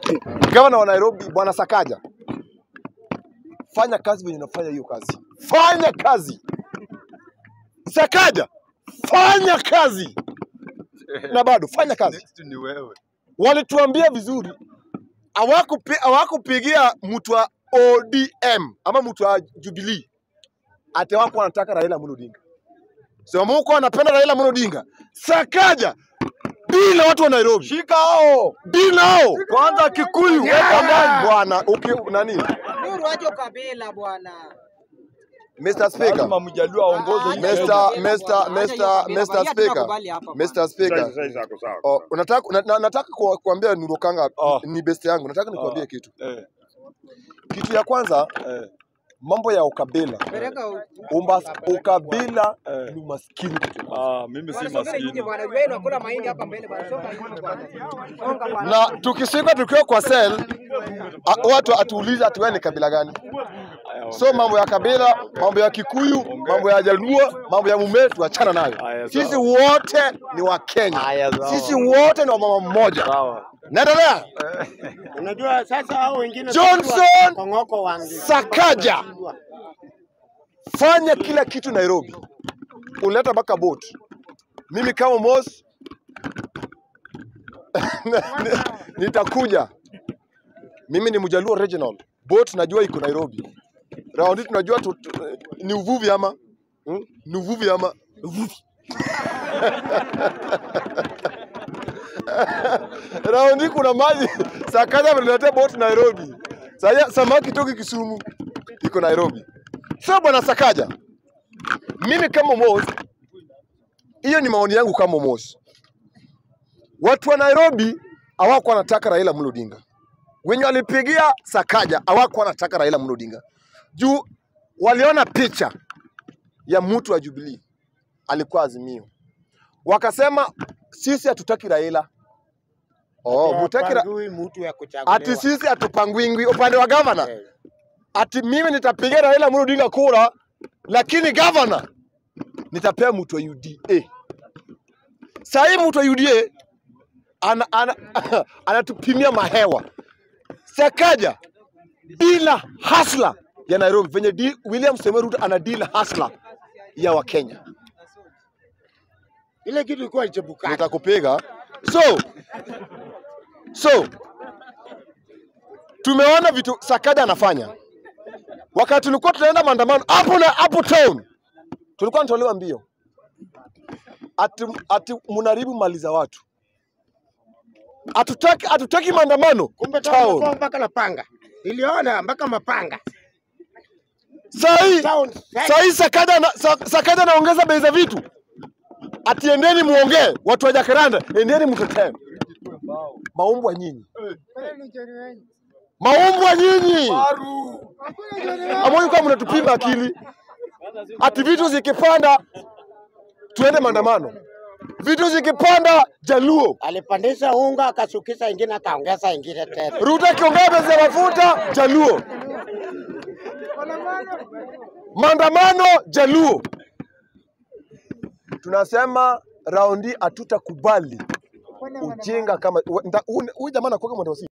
Gavana wa Nairobi Bwana Sakaja, fanya kazi venye unafanya hiyo kazi. Fanya kazi. Sakaja, fanya kazi. Na bado fanya kazi. Next ni wewe. Walituambia vizuri. Hawakupigia mtu wa ODM ama mtu wa Jubilee. Ate wako wanataka Raila Amolo Odinga. Sio mko wanapenda Raila Amolo Odinga. Sakaja, bila watu wa Nairobi. Shika hao. Bila hao. Kwanza Kikuyu. Bwana, nani? Nuru aje ukabila bwana. Mr. Speaker. Kama mjalua aongoze. Mr. Speaker. Oh, nataka kuambia Nuru Kanga ni best yangu. Nataka nikuambie kitu. Kitu ya kwanza, mambo ya ukabila. Ukabila ni maskini. Mimi si maskini. Na tukisika tukiwa kwa cell, watu atuuliza ati wewe ni kabila gani? So mambo ya kabila, mambo ya Kikuyu, mambo ya Jaluo, mambo ya Mumetu achana nayo. Sisi wote ni wa Kenya. Sisi wote ni wa mama mmoja. Naendelea. Unajua sasa hao wengine Johnson Sakaja, fanya kila kitu Nairobi. Uleta mpaka boat. Mimi kama Omosh nitakuja. Mimi ni Mjaluo regional. Boat najua iko Nairobi. Raundi tunajua ni uvuvi ama? Ni uvuvi ama? Uvuvi. Raundi kuna maji. Sakaja ameletea boat Nairobi. Sasa samaki toki Kisumu iko Nairobi. Sasa bwana Sakaja, mimi kama Omosh, hiyo ni maoni yangu kama Omosh. Watu wa Nairobi hawako wanataka Raila Amolo Odinga. Wenye walipigia Sakaja hawako wanataka Raila Amolo Odinga. Juu waliona picha ya mtu wa Jubilee alikuwa Azimio. Wakasema sisi hatutaki Raila. Mutaki mtu ya kuchaguliwa. Ati sisi hatupangwingwi upande wa governor. Ati mimi nitapigia Raila Amolo Odinga kura, lakini governor nitapea mtu wa UDA. Sasa mtu wa UDA anatupimia mahewa. Sakaja bila hasla ya Nairobi venye William Ruto ana deal hasla ya wa Kenya. Ile kitu ilikuwa ichebuka. Nitakupiga. So tumeona vitu Sakaja anafanya. Wakati tulikuwa tunaenda maandamano hapo town, tulikuwa tunatolewa mbio. Ati munaribu mali za watu. Hatutaki maandamano. Kumbe town mpaka na panga. Niliona mpaka mapanga. Sahi Sakaja anaongeza bei za vitu. Ati endeni muongee, watu wa Jacaranda, endeni mtetee. Maumbwa nyinyi. Maumbwa nyinyi. Amoni kama mnatupima akili. Ati vitu zikipanda tuende maandamano. Vitu zikipanda Jaluo alipandisha unga akashukisha ingine akaongeza ingine tena. Ruto akiongeza bei za mafuta Jaluo. Maandamano Jaluo. Tunasema raundi hatutakubali ujinga kama huyu jamaa anakuwa mwendo